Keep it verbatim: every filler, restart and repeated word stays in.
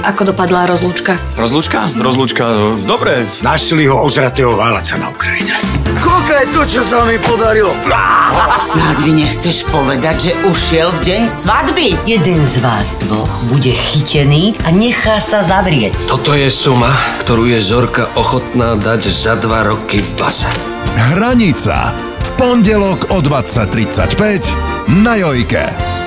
Ako dopadla rozlúčka? Rozlúčka? Rozlúčka, no, dobre. Našli ho ožratého válaca na Ukrajine. Koľko je to, čo sa mi podarilo? Snáď mi nechceš povedať, že ušiel v deň svadby? Jeden z vás dvoch bude chytený a nechá sa zavrieť. Toto je suma, ktorú je Zorka ochotná dať za dva roky v base. Hranica. V pondelok o dvadsať tridsaťpäť na Jojke.